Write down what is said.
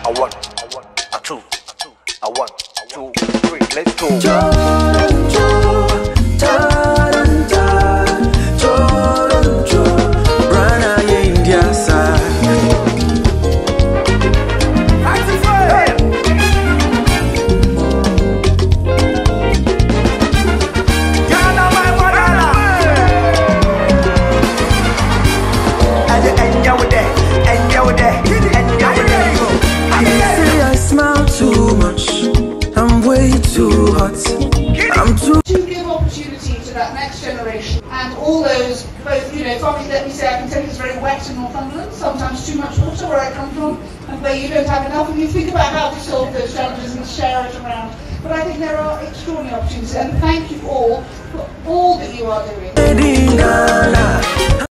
A one, a two, a one, two, three. Let's go. Too hot. I'm too to give opportunity to that next generation and all those, both, probably let me say, I can tell you it's very wet in Northumberland, sometimes too much water where I come from, and where you don't have enough, and you think about how to solve those challenges and share it around. But I think there are extraordinary opportunities, and thank you all for all that you are doing.